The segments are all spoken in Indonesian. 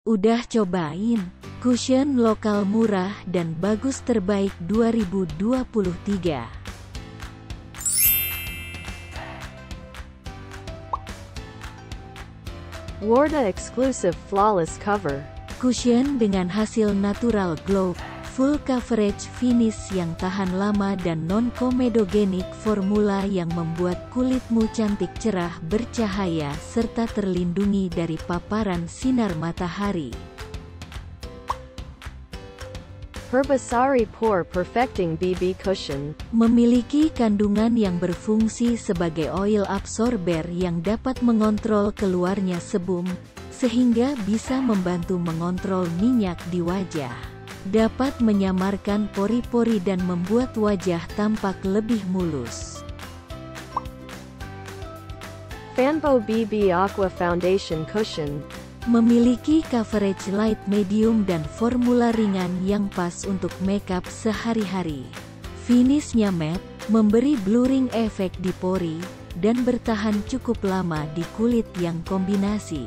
Udah cobain? Cushion lokal murah dan bagus terbaik 2023. Wardah Exclusive Flawless Cover. Cushion dengan hasil natural glow, full coverage finish yang tahan lama dan non-komedogenik, formula yang membuat kulitmu cantik, cerah, bercahaya, serta terlindungi dari paparan sinar matahari. Herbasari Pore Perfecting BB Cushion. Memiliki kandungan yang berfungsi sebagai oil absorber yang dapat mengontrol keluarnya sebum, sehingga bisa membantu mengontrol minyak di wajah. Dapat menyamarkan pori-pori dan membuat wajah tampak lebih mulus. Fanbo BB Aqua Foundation Cushion. Memiliki coverage light medium dan formula ringan yang pas untuk makeup sehari-hari. Finishnya matte, memberi blurring efek di pori, dan bertahan cukup lama di kulit yang kombinasi.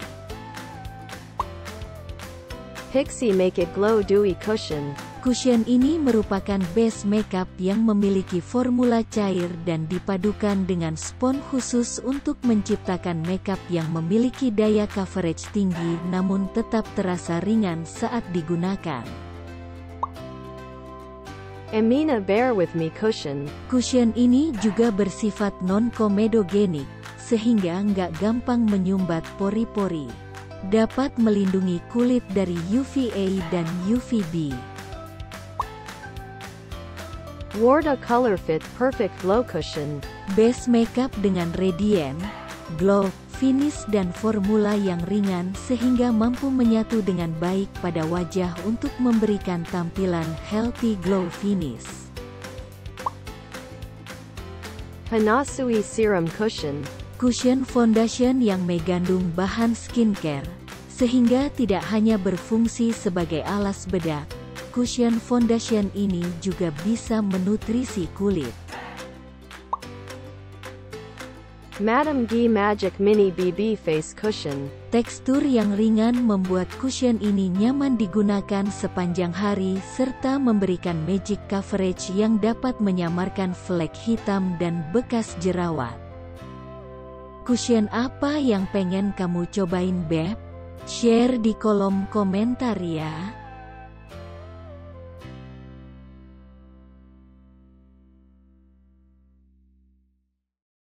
Pixi Make It Glow Dewy Cushion. Cushion ini merupakan base makeup yang memiliki formula cair dan dipadukan dengan spons khusus untuk menciptakan makeup yang memiliki daya coverage tinggi namun tetap terasa ringan saat digunakan. Amina Bear With Me Cushion. Cushion ini juga bersifat non-komedogenik, sehingga nggak gampang menyumbat pori-pori. Dapat melindungi kulit dari UVA dan UVB. Wardah Color Fit Perfect Glow Cushion. Base makeup dengan radiant, glow, finish dan formula yang ringan sehingga mampu menyatu dengan baik pada wajah untuk memberikan tampilan healthy glow finish. Hanasui Serum Cushion. Cushion foundation yang mengandung bahan skincare, sehingga tidak hanya berfungsi sebagai alas bedak. Cushion foundation ini juga bisa menutrisi kulit. Madame Ghee Magic Mini BB Face Cushion. Tekstur yang ringan membuat cushion ini nyaman digunakan sepanjang hari serta memberikan magic coverage yang dapat menyamarkan flek hitam dan bekas jerawat. Cushion apa yang pengen kamu cobain, Beb? Share di kolom komentar ya.